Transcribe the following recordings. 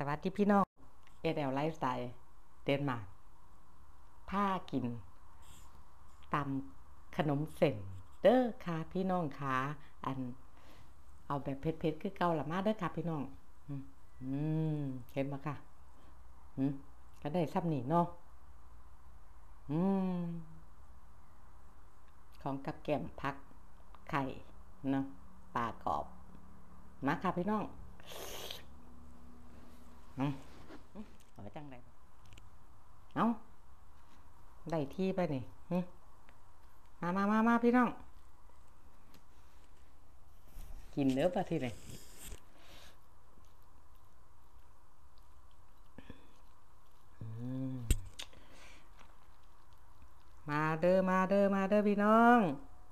วัสดีพี่น้องSLไลฟ์สไตล์เดนมาร์กผ้ากินตำขนมเส้นเด้อค่ะพี่น้องค่ะอันเอาแบบเผ็ดๆคือเก่าละมาเด้อค่ะพี่น้องอืมอืเห็นบ่ค่ะอืมก็ได้ซ้ำนี่เนาะอืมของกับแก้มผักไข่เนาะปลากรอบมาค่ะพี่น้องอืมเอาจังไดเอาได้ที่ไปนี่มาพี่น้องกินเด้อป่ะที่ไหนมาเด้อพี่น้อง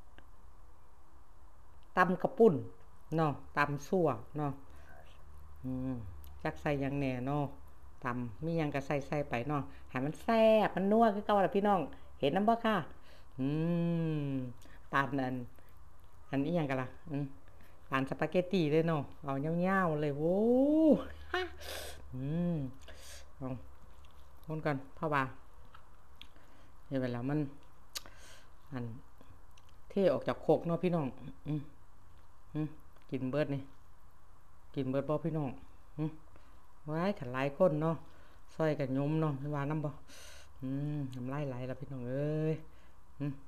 ตำกระปุ่นเนาะตำซั่วเนาะอืมจักใส่หยังแหน่เนาะตำมีหยังก็ใส่ไปเนาะให้มันแซ่บมันนัวคือเก่าล่ะพี่น้องเห็นนำบ่ค่ะอืมปานอันนี้หยังกันล่ะปานสปาเกตตีเลยเนาะเอายาวๆเลยโอ้อืมลองคนก่อนเพราะว่าเดี๋ยวเวลามันอันเทออกจากโคกเนาะพี่น้องอืมอืมกินเบิดนี่กินเบิดบ่พี่น้องอืมว้ายขันหลายคนเนาะซอยกันยมเนาะว่าน้ำบ่น้ำลายไหลแล้วพี่น้องเอ้ยอืม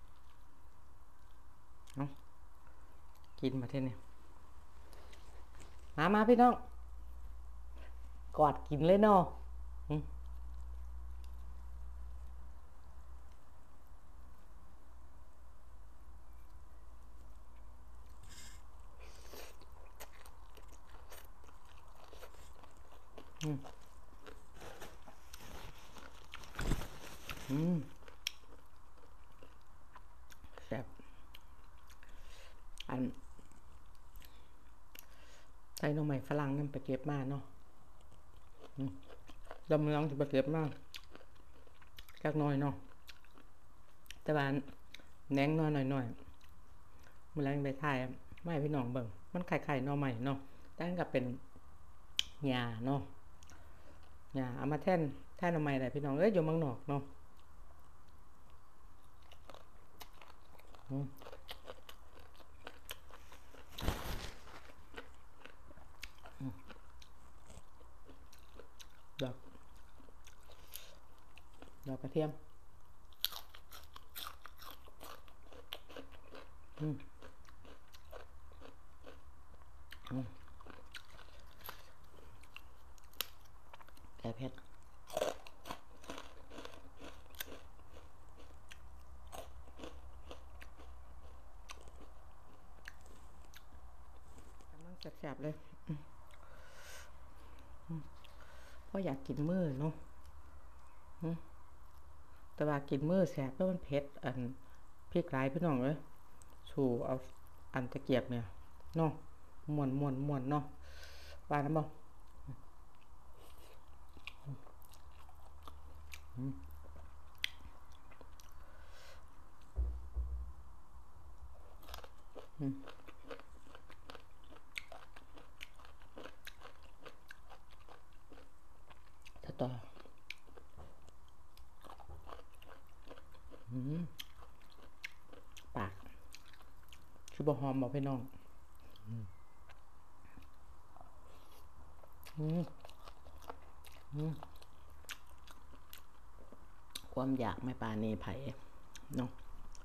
เอากินมาเท่านี้มาพี่น้องกอดกินเลยเนาะอืมอืมอืมแซ่บอันใส่หน่อไม้ฝรั่งนั่นไปเก็บมาเนาะลำเมืองจะไปเก็บมาจักหน่อยเนาะแต่ว่าแหนงน้อยหน่อยมื้อแลงไปถ่ายไม่พี่น้องเบิ่งมันไข่ๆหน่อไม้เนาะแต่มันก็เป็นหญ้าเนาะหญ้าเอามาแทนหน่อไม้ได้พี่น้องเอ้ยอยู่เมืองนอกเนาะอืมดอกกระเทียมอืมอืมแก่เผ็ดกำลังแซ่บๆเลยเพราะอยากกินมื้อเนาะแต่ว่ากินมื้อแซ่บแล้วมันเผ็ดพริกหลายพี่น้องเอ้ยสู่เอาอันตะเกียบเนี่ยเนาะม่วนเนาะว่าน้ำบ่ถ้าต่อปากคือบ่หอมบ่พี่น้องความอยากไม่ปานีไผเนาะ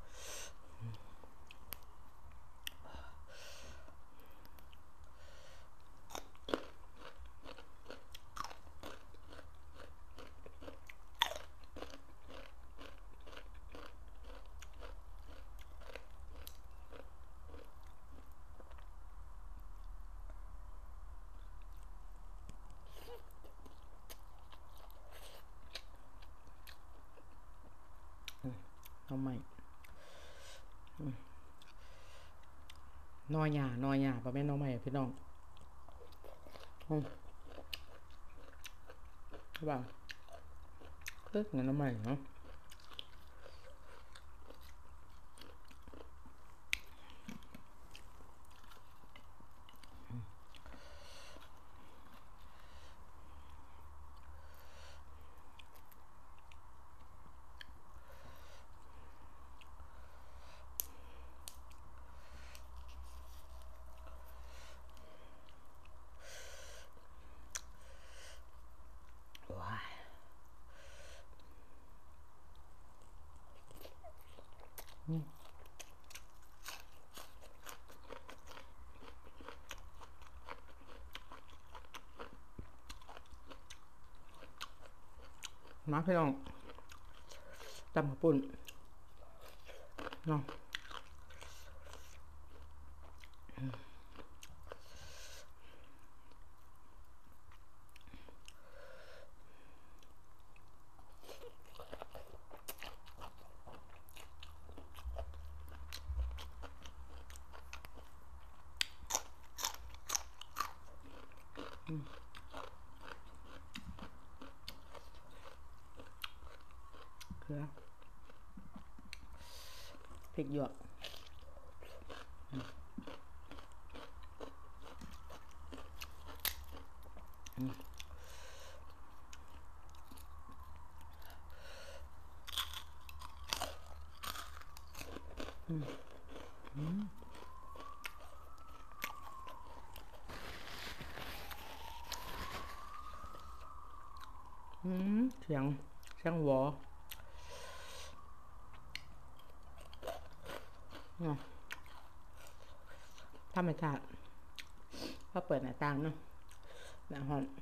เอาใหม่นอหญ้าบ่แม่นหน่อไม้พี่น้องว่าคือหน่อไม้เนาะมาพี่น้องตำข้าวปุ้นเนาะเกลือพริกหยวกเสียงหวอเนาะธรรมชาติก็เปิดหน้าต่างเนาะหน้าห้อง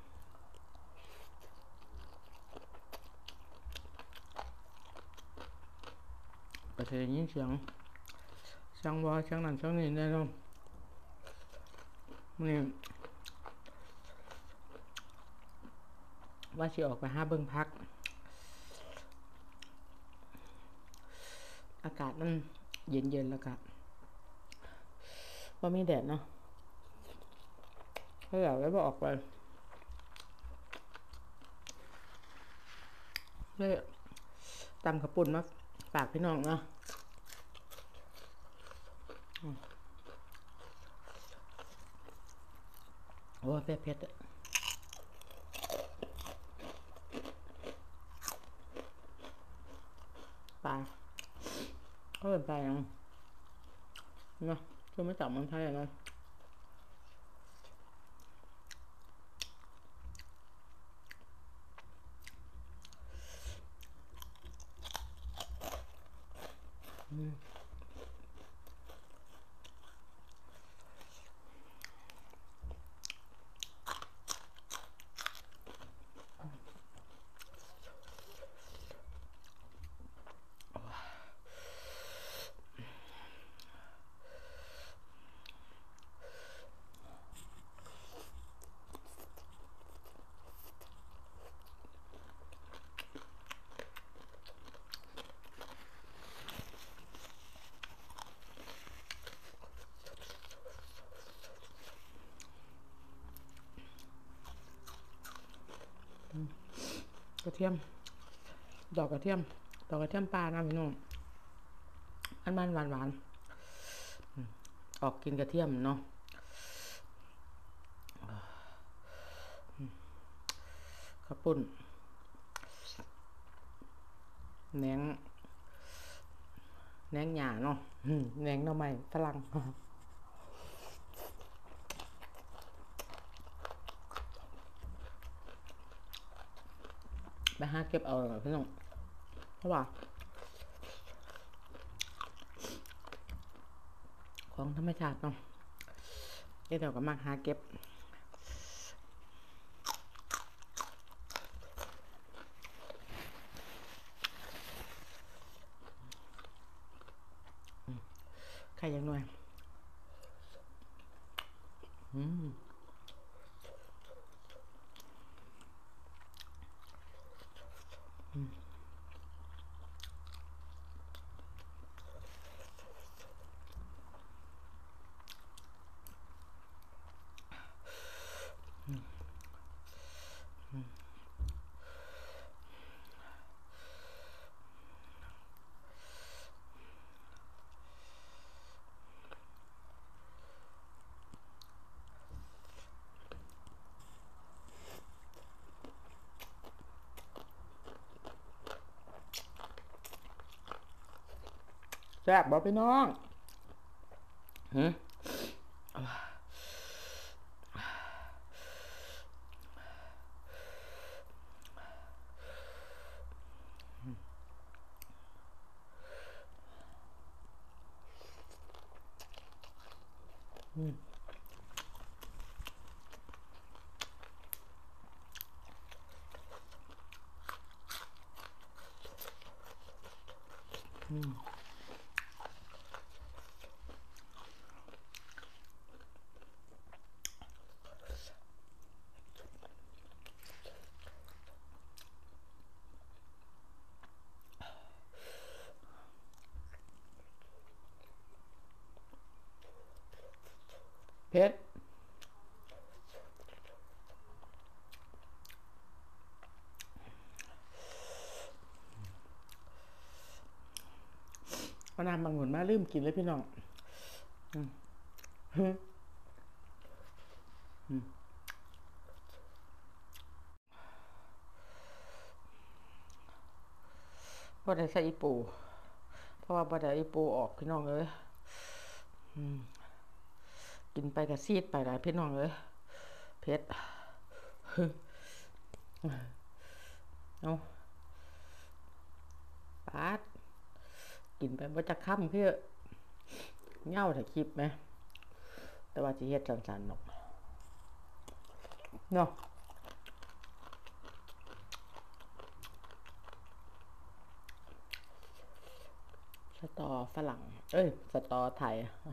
ก็จะได้ยินเสียงวอเสียงนั้นเสียงนี้ได้เนาะนี่ว่าสิออกไปหาเบิ่งพักอากาศมันเย็นๆแล้วก็ว่ามีแดดเนาะก็อยากไว้บอกออกไปเลยตำข้าวปุ้นมาฝากพี่น้องเนาะโอ้เผ็ดปลาก็เป็นปลาอย่างเนาะคือไม่จับเมืองไทยเนาะกระเทียมดอกกระเทียมปลานะพี่น้องอันมันหวานออกกินกระเทียมเนาะข้าวปุ้นแหนงหญ้าเนาะแหนงหน่อไม้ฝรั่งไปหาเก็บเอาพี่น้องเพราะว่าของธรรมชาติเนาะเดี๋ยวก็มาหาเก็บไข่ยังหน่อยแซ่บบ่พี่น้องเพชรเอาน้ำบางหนุนมาลืมกินเลยพี่น้องบ่ได้ใส่อีปูเพราะว่าบ่ได้อีปูออกพี่น้องเลยกินไปกับซีดไปหลายพี่น้องเลยเพชรเอาปาดกินไปบ่จะค่ำคือเหง้าถ่ายคลิปไหมแต่ว่าจะเฮ็ดสั้นๆเนาะสตอฝรั่งสตอไทย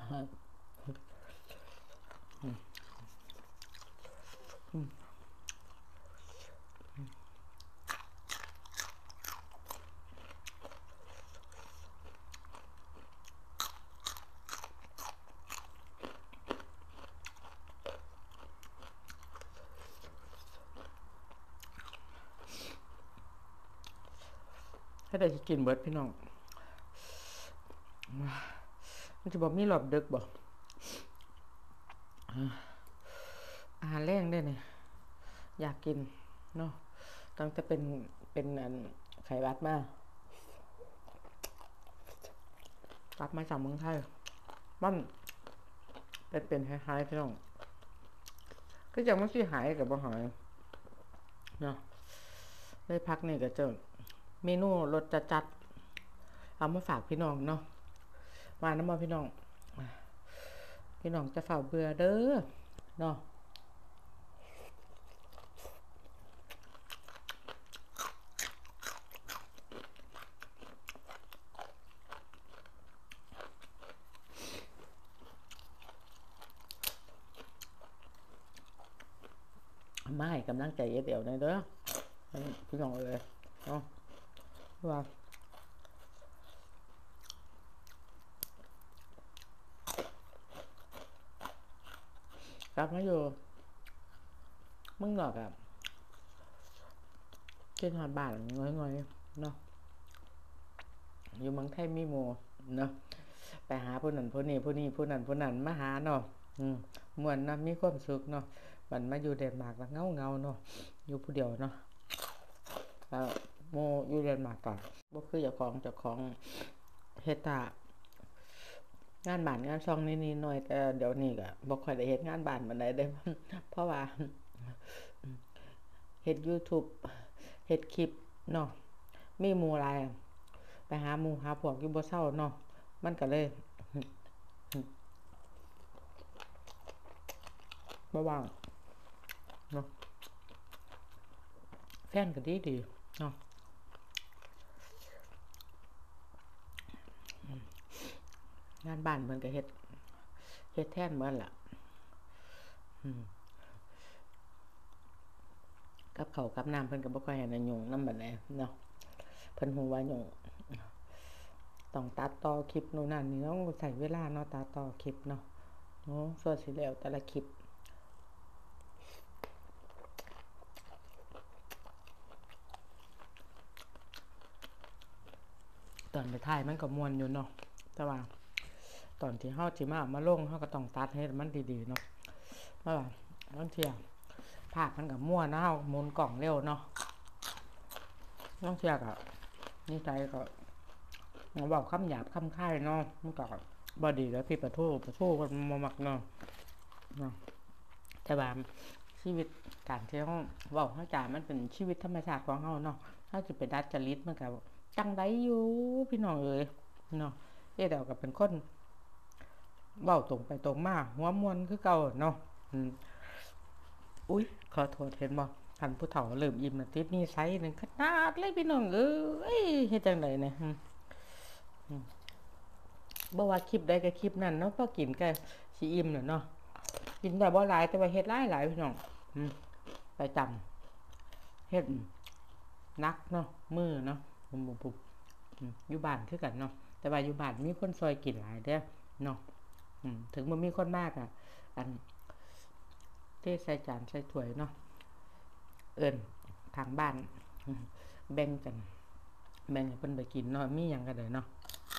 ให้ได้กินเบิดพี่น้องมันจะบอกมีหลอดดึกบ่อาหารแรงได้เนี่ยอยากกินเนาะตั้งแต่เป็นไขวัดมากลับมาจากเมืองไทยมันเป็นคล้ายๆพี่น้องก็ยังไม่ที่หายกับบ่หายเนาะได้พักนี่ก็เจอเมนูรสจัดเอามาฝากพี่น้องเนาะมาน้ำมาพี่น้องจะฝ่าเบื่อเด้อเนาะมาให้กำลังใจเดี๋ยวนี้เด้อพี่น้องเลยเนาะว่ากลับมาอยู่มึงหลอกอ่ะเช่นหอดบ้านง่อยๆเนาะอยู่เมืองไทยมีโมเนาะไปหาผู้นั้นผู้นี้ผู้นั้นมาหาเนาะม่วนนะมีความสุขเนาะมันมาอยู่เดนมาร์กแล้วเงาเนาะอยู่ผู้เดียวเนาะโมอยู่เดนมาร์กก่อนบ่คือเจ้าของเฮ็ดงานบ้านงานช่องนี่หน่อยแต่เดี๋ยวนี้ก็บ่ค่อยได้เฮ็ดงานบ้านปานใดเด้เพราะว่าเฮ็ด YouTube เฮ็ดคลิปเนาะมีหมู่หลายไปหาหมู่หาพวกอยู่บ่เซาเนาะมันก็เลยบ่ว่างเนาะแฟนก็ดีเนาะงานบ้านเพิ่นก็เฮ็ดแทนเหมือนล่ะกับข้าวกับน้ำเพิ่นก็บ่ค่อยให้นยุ่งนำบัดใดเนาะเพิ่นฮู้ว่ายุ่งต้องตัดต่อคลิปนู่นนั่นนี่ต้องใช้เวลาเนาะตัดต่อคลิปเนาะส่วนสิแล้วแต่ละคลิปตอนไปถ่ายมันก็ม่วนอยู่เนาะแต่ว่าตอนที่เฮาสิมาลงเฮาก็ต้องตัดให้มันดีๆเนาะเพราะว่าบางเที่ยภาพมันก็มั่วนะเฮาหมุนกล่องเร็วเนาะบางเที่ยก็นี่ใจก็เว้าคำหยาบคำคายเนาะมันก็บ่ดีแล้วพี่ปะโทกันบ่มักเนาะแต่ว่าชีวิตการที่เฮาเว้าเฮาจามันเป็นชีวิตธรรมชาติของเฮาเนาะเฮาสิไปดัดจริตมันก็จังได๋อยู่พี่น้องเอ้ยเนาะเดี๋ยวก็เป็นคนเว้าตรงไปตรงมาหัวม่วนคือเก่าเนาะอุ๊ยขอโทษเห็นบ่คันผู้เฒ่าเริ่มอิ่มแล้วติดนิสัยนั่นขนาดเลยพี่น้องเอ้ยเฮ็ดจังได๋เนี่ยบ่ว่าคลิปใดก็คลิปนั้นเนาะพอกินก็สิอิ่มแล้วเนาะกินได้บ่หลายแต่ว่าเฮ็ดหลายๆพี่น้องไปจำเฮ็ดหนักเนาะมื้อเนาะปุ๊บอยู่บ้านคือกันเนาะแต่ว่าอยู่บ้านมีคนซอยกินหลายเด้อเนาะถึงบ่มีคนมากอะอันเทใส่จานใส่ถ้วยเนาะเอิ้นทางบ้านแบ่งกันแบ่งให้เพิ่นไปกินเนาะมีหยังก็ได้เนาะ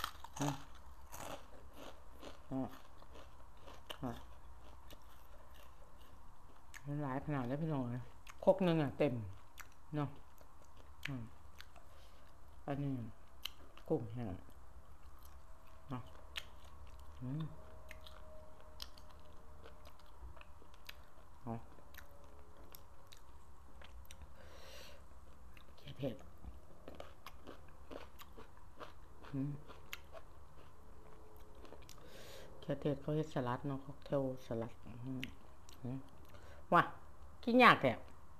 มันหลายขนาดแล้วพี่น้องเลยครกนึงอ่ะเต็มเนาะอันนี้กุ้งแห้งเนาะเผ็ดแค่เทศเขาเฮ็ดสลัดเนาะค็อกเทลสลัดว่ะกินยากแท้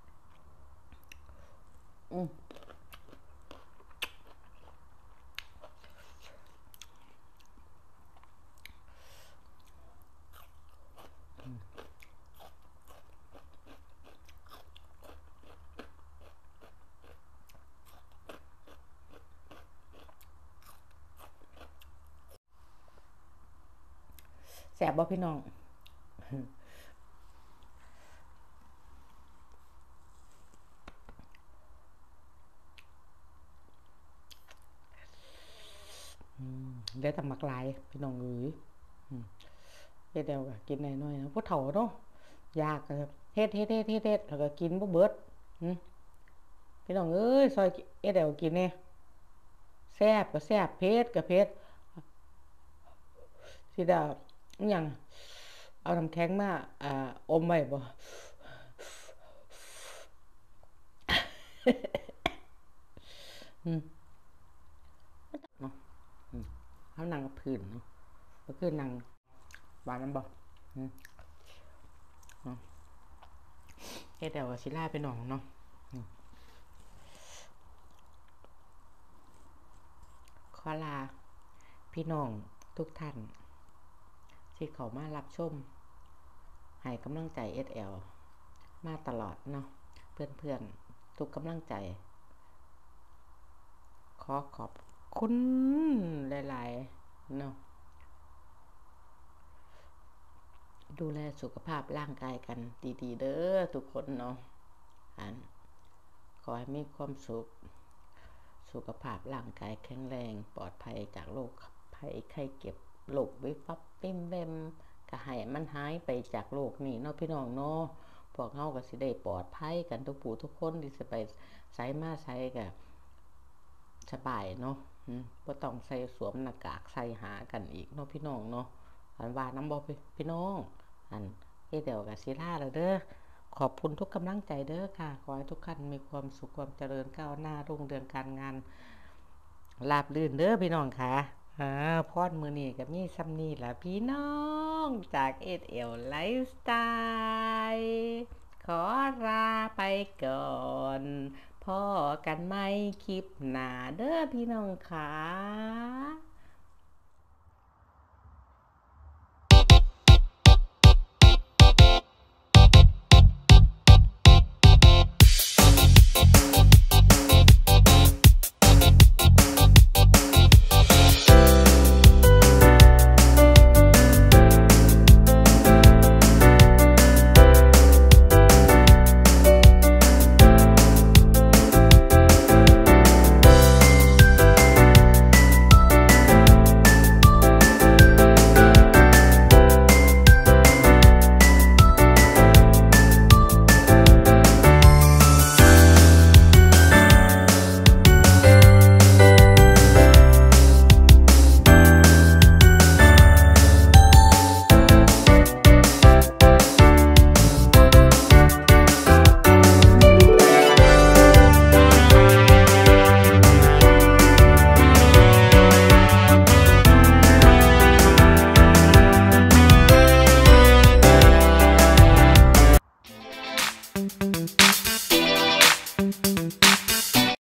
แซ่บบ่พี่น้องเดี๋ยวแต่มักหลายพี่น้องเอ้ยเฮ็ดแล้วก็กินน้อยๆนะผู้เฒ่าเนาะอยากก็เฮ็ดแล้วก็กินบ่เบิดพี่น้องเอ้ยซอยเฮ็ดแล้วกินแน่แซ่บก็แซ่บเผ็ดก็เผ็ดสิได้อิหยังเอาน้ำแข็งมาอมไว้บ่เนาะเขานั่งกับพื้นเนาะก็คือนั่งบานนั้นบ่เฮ็ดแล้วก็สิลาพี่น้องเนาะขอลาพี่น้องทุกท่านที่เขามารับชมให้กำลังใจ SL มาตลอดเนาะเพื่อนๆทุกกำลังใจขอขอบคุณหลายๆเนาะดูแลสุขภาพร่างกายกันดีๆเด้อทุกคนเนาะขอให้มีความสุขภาพร่างกายแข็งแรงปลอดภัยจากโรคภัยไข้เจ็บโรควิบวับปิ้มแวมก็ให้มันหายไปจากโลกนี้เนาะพี่น้องเนาะพวกเฮาก็สิได้ปลอดภัยกันทุกผู้ทุกคนที่สิไปไสมาไสก็สบายเนาะบ่ต้องใส่สวมหน้ากากใส่หากันอีกเนาะพี่น้องเนาะอันว่าน้ำบ่พี่น้องเฮ็ดแล้วก็สิลาแล้วเด้อขอบคุณทุกกำลังใจเด้อค่ะขอให้ทุกท่านมีความสุขความเจริญก้าวหน้ารุ่งเรืองการงานราบรื่นเด้อพี่น้องค่ะพรมื้อนี้ก็มีส่ำนี้ล่ะพี่น้องจาก SL Lifestyle ขอลาไปก่อนพ้อกันใหม่คลิปหน้าเด้อพี่น้องค่ะ